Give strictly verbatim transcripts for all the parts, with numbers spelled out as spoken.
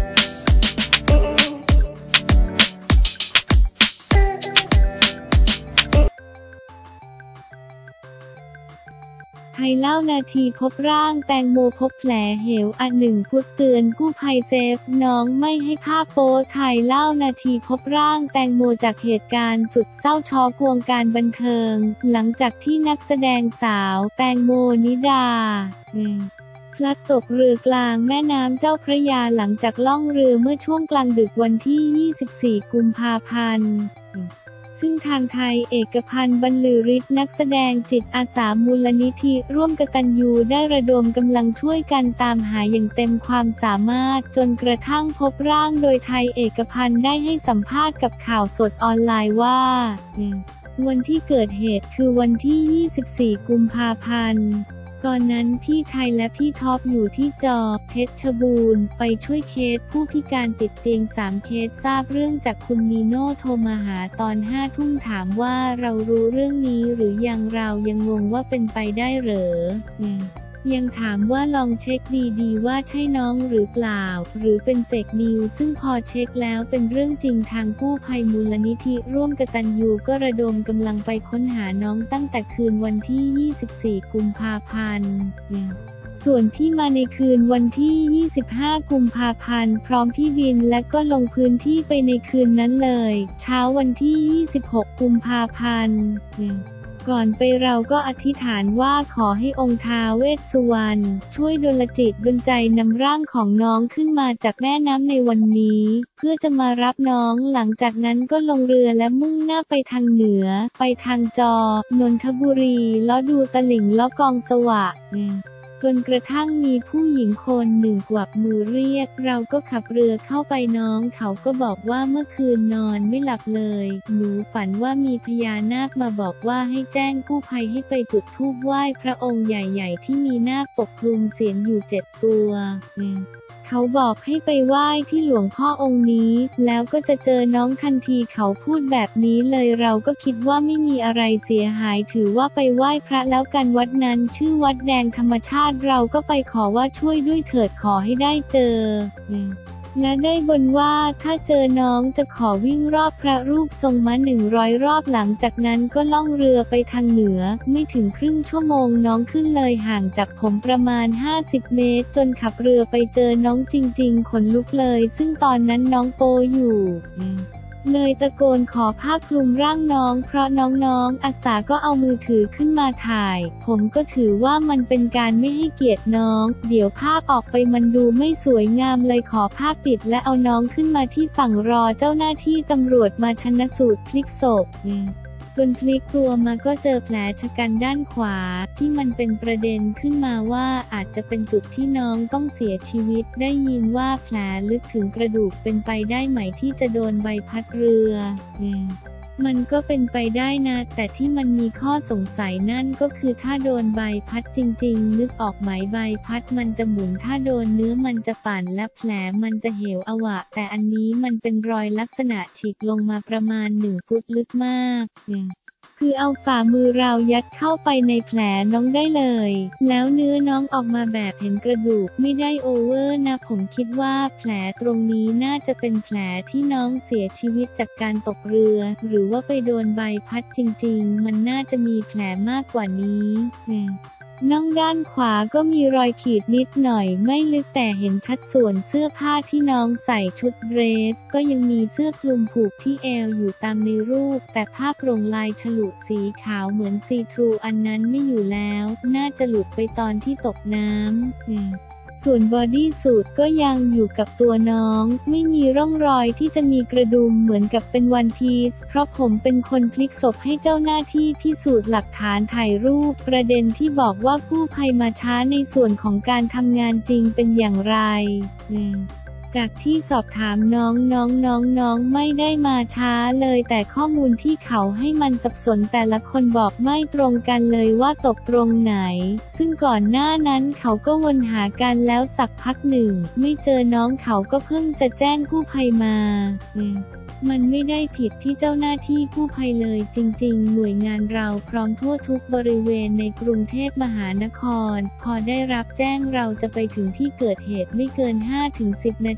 ไทยเล่านาทีพบร่างแตงโมพบแผลเหวอันหนึ่งพุทธเตือนกู้ภัยเซฟน้องไม่ให้ภาพโป๊ไทยเล่านาทีพบร่างแตงโมจากเหตุการณ์สุดเศร้าช็อกวงการบันเทิงหลังจากที่นักแสดงสาวแตงโมนิดาพลัดตกเรือกลางแม่น้ำเจ้าพระยาหลังจากล่องเรือเมื่อช่วงกลางดึกวันที่ยี่สิบสี่กุมภาพันธ์ซึ่งทางไทยเอกพันธ์บรรลือฤทธิ์นักแสดงจิตอาสามูลนิธิร่วมกตัญญูได้ระดมกำลังช่วยกันตามหาอย่างเต็มความสามารถจนกระทั่งพบร่างโดยไทยเอกพันธ์ได้ให้สัมภาษณ์กับข่าวสดออนไลน์ว่าวันที่เกิดเหตุคือวันที่ยี่สิบสี่กุมภาพันธ์ตอนนั้นพี่ไทยและพี่ท็อปอยู่ที่จอเพชรบูรณ์ไปช่วยเคสผู้พิการติดเตียงสามเคสทราบเรื่องจากคุณนีโน่โทรมาหาตอนห้าทุ่มถามว่าเรารู้เรื่องนี้หรือยังเรายังงงว่าเป็นไปได้เหรอยังถามว่าลองเช็คดีๆว่าใช่น้องหรือเปล่าหรือเป็นเฟกนิวซึ่งพอเช็คแล้วเป็นเรื่องจริงทางกู้ภัยมูลนิธิร่วมกตัญญูก็ระดมกำลังไปค้นหาน้องตั้งแต่คืนวันที่ยี่สิบสี่กุมภาพันธ์ส่วนพี่มาในคืนวันที่ยี่สิบห้ากุมภาพันธ์พร้อมพี่บินและก็ลงพื้นที่ไปในคืนนั้นเลยเช้าวันที่ยี่สิบหกกุมภาพันธ์ก่อนไปเราก็อธิษฐานว่าขอให้องค์ท้าวเวสสุวรรณช่วยดลจิตดลใจนำร่างของน้องขึ้นมาจากแม่น้ำในวันนี้เพื่อจะมารับน้องหลังจากนั้นก็ลงเรือและมุ่งหน้าไปทางเหนือไปทางจอนนทบุรีล้อดูตลิ่งล้อกองสวะจนกระทั่งมีผู้หญิงคนหนึ่งกวักมือเรียกเราก็ขับเรือเข้าไปน้องเขาก็บอกว่าเมื่อคืนนอนไม่หลับเลยหนูฝันว่ามีพญานาคมาบอกว่าให้แจ้งกู้ภัยให้ไปจุดธูปไหว้พระองค์ใหญ่ๆที่มีนาคปกคลุมเสียนอยู่เจ็ดตัวเขาบอกให้ไปไหว้ที่หลวงพ่อองค์นี้แล้วก็จะเจอน้องทันทีเขาพูดแบบนี้เลยเราก็คิดว่าไม่มีอะไรเสียหายถือว่าไปไหว้พระแล้วกันวัดนั้นชื่อวัดแดงธรรมชาติเราก็ไปขอว่าช่วยด้วยเถิดขอให้ได้เจอและได้บนว่าถ้าเจอน้องจะขอวิ่งรอบพระรูปทรงม้าหนึ่งร้อยรอบหลังจากนั้นก็ล่องเรือไปทางเหนือไม่ถึงครึ่งชั่วโมงน้องขึ้นเลยห่างจากผมประมาณห้าสิบเมตรจนขับเรือไปเจอน้องจริงๆขนลุกเลยซึ่งตอนนั้นน้องโปอยู่เลยตะโกนขอผ้าคลุมร่างน้องเพราะน้องๆอาสาก็เอามือถือขึ้นมาถ่ายผมก็ถือว่ามันเป็นการไม่ให้เกียรติน้องเดี๋ยวภาพออกไปมันดูไม่สวยงามเลยขอผ้าปิดและเอาน้องขึ้นมาที่ฝั่งรอเจ้าหน้าที่ตำรวจมาชันสูตรพลิกศพจนพลิกตัวมาก็เจอแผลชะกันด้านขวาที่มันเป็นประเด็นขึ้นมาว่าอาจจะเป็นจุดที่น้องต้องเสียชีวิตได้ยินว่าแผลลึกถึงกระดูกเป็นไปได้ไหมที่จะโดนใบพัดเรือมันก็เป็นไปได้นะแต่ที่มันมีข้อสงสัยนั่นก็คือถ้าโดนใบพัดจริงๆนึกออกไหมใบพัดมันจะหมุนถ้าโดนเนื้อมันจะปั่นและแผลมันจะเหวอวะแต่อันนี้มันเป็นรอยลักษณะฉีกลงมาประมาณหนึ่งฟุตลึกมากคือเอาฝ่ามือเรายัดเข้าไปในแผลน้องได้เลยแล้วเนื้อน้องออกมาแบบเห็นกระดูกไม่ได้โอเวอร์นะผมคิดว่าแผลตรงนี้น่าจะเป็นแผลที่น้องเสียชีวิตจากการตกเรือหรือว่าไปโดนใบพัดจริงๆมันน่าจะมีแผลมากกว่านี้น่องด้านขวาก็มีรอยขีดนิดหน่อยไม่ลึกแต่เห็นชัดส่วนเสื้อผ้าที่น้องใส่ชุดเดรสก็ยังมีเสื้อคลุมผูกที่เอวอยู่ตามในรูปแต่ผ้าโปร่งลายฉลุสีขาวเหมือนซีทรูอันนั้นไม่อยู่แล้วน่าจะหลุดไปตอนที่ตกน้ำส่วนบอดี้สูทก็ยังอยู่กับตัวน้องไม่มีร่องรอยที่จะมีกระดุมเหมือนกับเป็นวันพีซเพราะผมเป็นคนพลิกศพให้เจ้าหน้าที่พิสูจน์หลักฐานถ่ายรูปประเด็นที่บอกว่ากู้ภัยมาช้าในส่วนของการทำงานจริงเป็นอย่างไรจากที่สอบถามน้องน้องน้องน้องไม่ได้มาช้าเลยแต่ข้อมูลที่เขาให้มันสับสนแต่ละคนบอกไม่ตรงกันเลยว่าตกตรงไหนซึ่งก่อนหน้านั้นเขาก็วนหากันแล้วสักพักหนึ่งไม่เจอน้องเขาก็เพิ่งจะแจ้งกู้ภัยมามันไม่ได้ผิดที่เจ้าหน้าที่กู้ภัยเลยจริงๆหน่วยงานเราพร้อมทั่วทุกบริเวณในกรุงเทพมหานครพอได้รับแจ้งเราจะไปถึงที่เกิดเหตุไม่เกิน ห้าถึงสิบ นา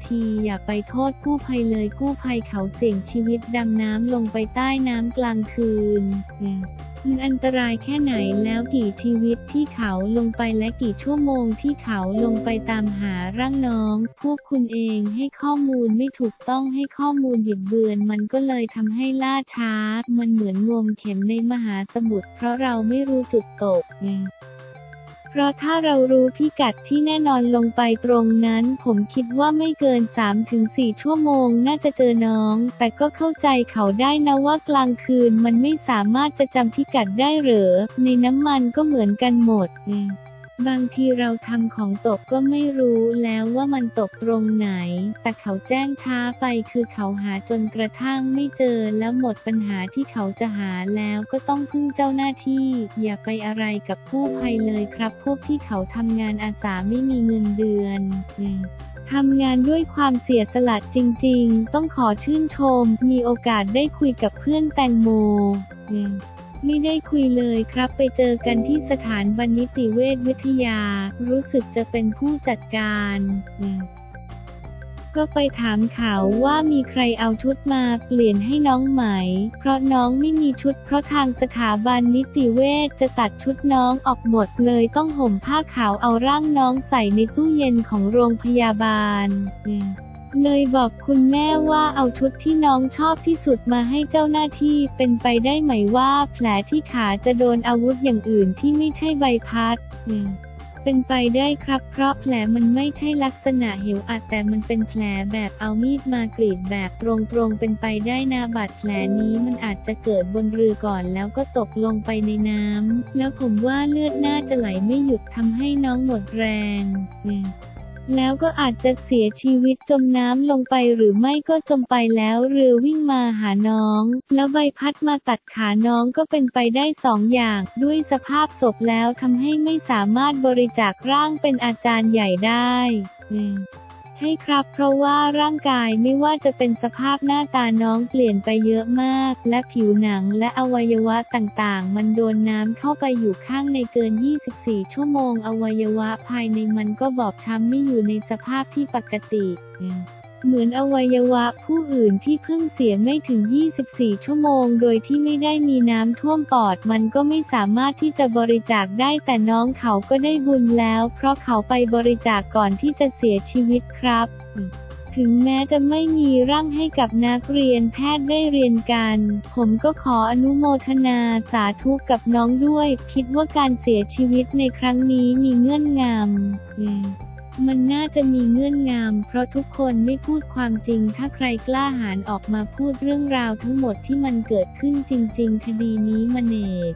ทีอย่าไปโทษกู้ภัยเลยกู้ภัยเขาเสี่ยงชีวิตดำน้ำลงไปใต้น้ำกลางคืนมันอันตรายแค่ไหนแล้วกี่ชีวิตที่เขาลงไปและกี่ชั่วโมงที่เขาลงไปตามหาร่างน้องพวกคุณเองให้ข้อมูลไม่ถูกต้องให้ข้อมูลบิดเบือนมันก็เลยทำให้ล่าช้ามันเหมือนงมเข็มในมหาสมุทรเพราะเราไม่รู้จุดตกไงเพราะถ้าเรารู้พิกัดที่แน่นอนลงไปตรงนั้นผมคิดว่าไม่เกิน สามถึงสี่ ชั่วโมงน่าจะเจอน้องแต่ก็เข้าใจเขาได้นะว่ากลางคืนมันไม่สามารถจะจำพิกัดได้เหรอในน้ำมันก็เหมือนกันหมดบางทีเราทำของตกก็ไม่รู้แล้วว่ามันตกตรงไหนแต่เขาแจ้งช้าไปคือเขาหาจนกระทั่งไม่เจอแล้วหมดปัญหาที่เขาจะหาแล้วก็ต้องพึ่งเจ้าหน้าที่อย่าไปอะไรกับกู้ภัยเลยครับพวกที่เขาทำงานอาสาไม่มีเงินเดือนทำงานด้วยความเสียสละจริงๆต้องขอชื่นชมมีโอกาสได้คุยกับเพื่อนแตงโมไม่ได้คุยเลยครับไปเจอกันที่สถาบันนิติเวชวิทยารู้สึกจะเป็นผู้จัดการก็ไปถามเขาว่ามีใครเอาชุดมาเปลี่ยนให้น้องไหมเพราะน้องไม่มีชุดเพราะทางสถาบันนิติเวชจะตัดชุดน้องออกหมดเลยต้องห่มผ้าขาวเอาร่างน้องใส่ในตู้เย็นของโรงพยาบาลเลยบอกคุณแม่ว่าเอาชุดที่น้องชอบที่สุดมาให้เจ้าหน้าที่เป็นไปได้ไหมว่าแผลที่ขาจะโดนอาวุธอย่างอื่นที่ไม่ใช่ใบพัดเป็นไปได้ครับเพราะแผลมันไม่ใช่ลักษณะเหวอัดแต่มันเป็นแผลแบบเอามีดมากรีดแบบตรงๆเป็นไปได้นะบาดแผลนี้มันอาจจะเกิดบนเรือก่อนแล้วก็ตกลงไปในน้ำแล้วผมว่าเลือดน่าจะไหลไม่หยุดทำให้น้องหมดแรงแล้วก็อาจจะเสียชีวิตจมน้ำลงไปหรือไม่ก็จมไปแล้วเรือวิ่งมาหาน้องแล้วใบพัดมาตัดขาน้องก็เป็นไปได้สองอย่างด้วยสภาพศพแล้วทำให้ไม่สามารถบริจาคร่างเป็นอาจารย์ใหญ่ได้ใช่ครับเพราะว่าร่างกายไม่ว่าจะเป็นสภาพหน้าตาน้องเปลี่ยนไปเยอะมากและผิวหนังและอวัยวะต่างๆมันโดนน้ำเข้าไปอยู่ข้างในเกินยี่สิบสี่ชั่วโมงอวัยวะภายในมันก็บอบช้ำไม่อยู่ในสภาพที่ปกติเหมือนอวัยวะผู้อื่นที่เพิ่งเสียไม่ถึงยี่สิบสี่ชั่วโมงโดยที่ไม่ได้มีน้ำท่วมปอดมันก็ไม่สามารถที่จะบริจาคได้แต่น้องเขาก็ได้บุญแล้วเพราะเขาไปบริจาคก่อนที่จะเสียชีวิตครับถึงแม้จะไม่มีร่างให้กับนักเรียนแพทย์ได้เรียนกันผมก็ขออนุโมทนาสาธุกับน้องด้วยคิดว่าการเสียชีวิตในครั้งนี้มีเงื่อนงำมันน่าจะมีเงื่อนงำเพราะทุกคนไม่พูดความจริงถ้าใครกล้าหาญออกมาพูดเรื่องราวทั้งหมดที่มันเกิดขึ้นจริงๆคดีนี้มันเอก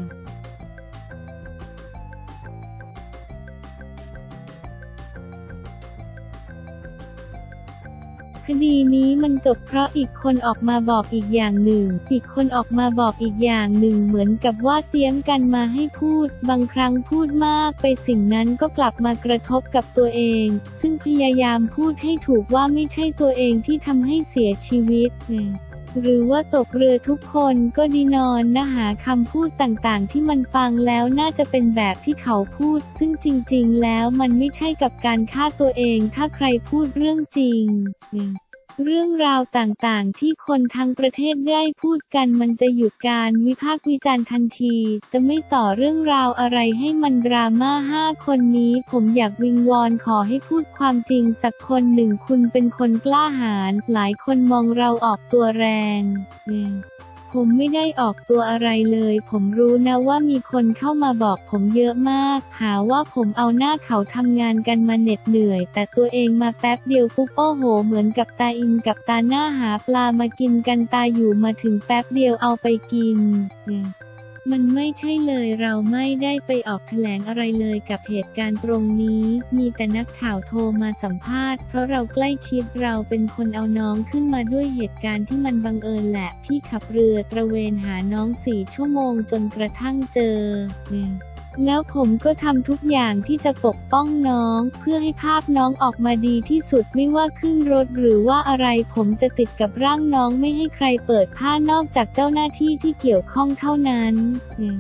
คดีนี้มันจบเพราะอีกคนออกมาบอกอีกอย่างหนึ่งอีกคนออกมาบอกอีกอย่างหนึ่งเหมือนกับว่าเตรียมกันมาให้พูดบางครั้งพูดมากไปสิ่งนั้นก็กลับมากระทบกับตัวเองซึ่งพยายามพูดให้ถูกว่าไม่ใช่ตัวเองที่ทำให้เสียชีวิตหรือว่าตกเรือทุกคนก็ดีนอนนะหาคำพูดต่างๆที่มันฟังแล้วน่าจะเป็นแบบที่เขาพูดซึ่งจริงๆแล้วมันไม่ใช่กับการฆ่าตัวเองถ้าใครพูดเรื่องจริงเรื่องราวต่างๆที่คนทั้งประเทศได้พูดกันมันจะหยุดการวิพากษ์วิจารณ์ทันทีจะไม่ต่อเรื่องราวอะไรให้มันดราม่าห้าคนนี้ผมอยากวิงวอนขอให้พูดความจริงสักคนหนึ่งคุณเป็นคนกล้าหาญหลายคนมองเราออกตัวแรงผมไม่ได้ออกตัวอะไรเลยผมรู้นะว่ามีคนเข้ามาบอกผมเยอะมากหาว่าผมเอาหน้าเขาทำงานกันมาเหน็ดเหนื่อยแต่ตัวเองมาแป๊บเดียวปุ๊บโอ้โหเหมือนกับตาอินกับตาหน้าหาปลามากินกันตาอยู่มาถึงแป๊บเดียวเอาไปกินมันไม่ใช่เลยเราไม่ได้ไปออกแถลงอะไรเลยกับเหตุการณ์ตรงนี้มีแต่นักข่าวโทรมาสัมภาษณ์เพราะเราใกล้ชิดเราเป็นคนเอาน้องขึ้นมาด้วยเหตุการณ์ที่มันบังเอิญแหละพี่ขับเรือตระเวนหาน้องสี่ชั่วโมงจนกระทั่งเจอแล้วผมก็ทำทุกอย่างที่จะปกป้องน้องเพื่อให้ภาพน้องออกมาดีที่สุดไม่ว่าขึ้นรถหรือว่าอะไรผมจะติดกับร่างน้องไม่ให้ใครเปิดผ้านอกจากเจ้าหน้าที่ที่เกี่ยวข้องเท่านั้น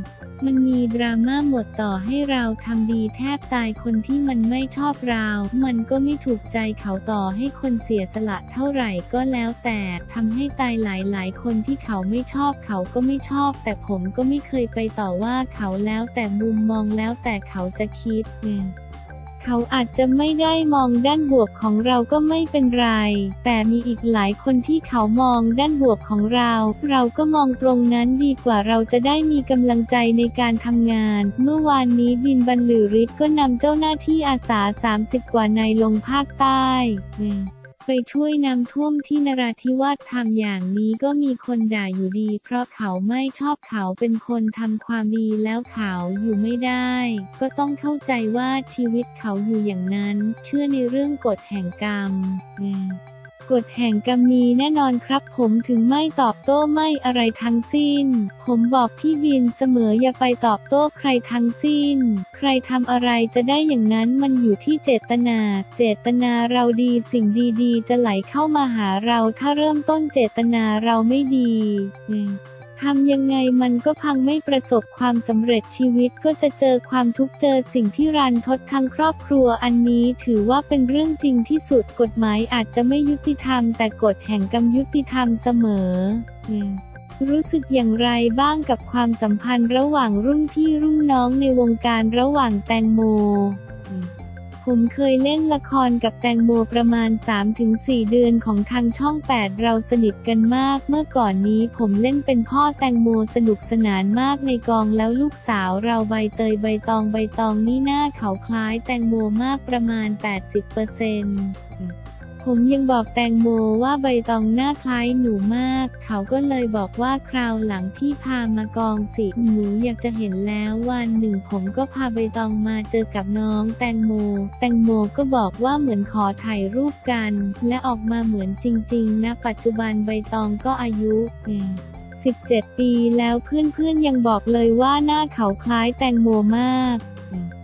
มันมีดราม่าหมดต่อให้เราทำดีแทบตายคนที่มันไม่ชอบเรามันก็ไม่ถูกใจเขาต่อให้คนเสียสละเท่าไหร่ก็แล้วแต่ทำให้ตายหลายๆคนที่เขาไม่ชอบเขาก็ไม่ชอบแต่ผมก็ไม่เคยไปต่อว่าเขาแล้วแต่มุมมองแล้วแต่เขาจะคิดไงเขาอาจจะไม่ได้มองด้านบวกของเราก็ไม่เป็นไรแต่มีอีกหลายคนที่เขามองด้านบวกของเราเราก็มองตรงนั้นดีกว่าเราจะได้มีกำลังใจในการทำงานเมื่อวานนี้บินบรรลือฤทธิ์ก็นำเจ้าหน้าที่อาสาสามสิบกว่านายลงภาคใต้ไปช่วยน้ำท่วมที่นราธิวาสทำอย่างนี้ก็มีคนด่าอยู่ดีเพราะเขาไม่ชอบเขาเป็นคนทำความดีแล้วเขาอยู่ไม่ได้ก็ต้องเข้าใจว่าชีวิตเขาอยู่อย่างนั้นเชื่อในเรื่องกฎแห่งกรรมกฎแห่งกรรมมีแน่นอนครับผมถึงไม่ตอบโต้ไม่อะไรทั้งสิ้นผมบอกพี่บินเสมออย่าไปตอบโต้ใครทั้งสิ้นใครทำอะไรจะได้อย่างนั้นมันอยู่ที่เจตนาเจตนาเราดีสิ่งดีๆจะไหลเข้ามาหาเราถ้าเริ่มต้นเจตนาเราไม่ดีทำยังไงมันก็พังไม่ประสบความสำเร็จชีวิตก็จะเจอความทุกข์เจอสิ่งที่รันทดทั้งครอบครัวอันนี้ถือว่าเป็นเรื่องจริงที่สุดกฎหมายอาจจะไม่ยุติธรรมแต่กฎแห่งกรรมยุติธรรมเสมอรู้สึกอย่างไรบ้างกับความสัมพันธ์ระหว่างรุ่นพี่รุ่นน้องในวงการระหว่างแตงโมผมเคยเล่นละครกับแตงโมประมาณ สามถึงสี่ เดือนของทางช่องแปดเราสนิทกันมากเมื่อก่อนนี้ผมเล่นเป็นพ่อแตงโมสนุกสนานมากในกองแล้วลูกสาวเราใบเตยใบตองใบตองนี่หน้าเขาคล้ายแตงโมมากประมาณ แปดสิบเปอร์เซ็นต์ ผมยังบอกแตงโมว่าใบตองหน้าคล้ายหนูมากเขาก็เลยบอกว่าคราวหลังพี่พามากองสิหนูอยากจะเห็นแล้ววันหนึ่งผมก็พาใบตองมาเจอกับน้องแตงโมแตงโมก็บอกว่าเหมือนขอถ่ายรูปกันและออกมาเหมือนจริงๆนะปัจจุบันใบตองก็อายุสิบเจ็ดปีแล้วเพื่อนๆยังบอกเลยว่าหน้าเขาคล้ายแตงโมมาก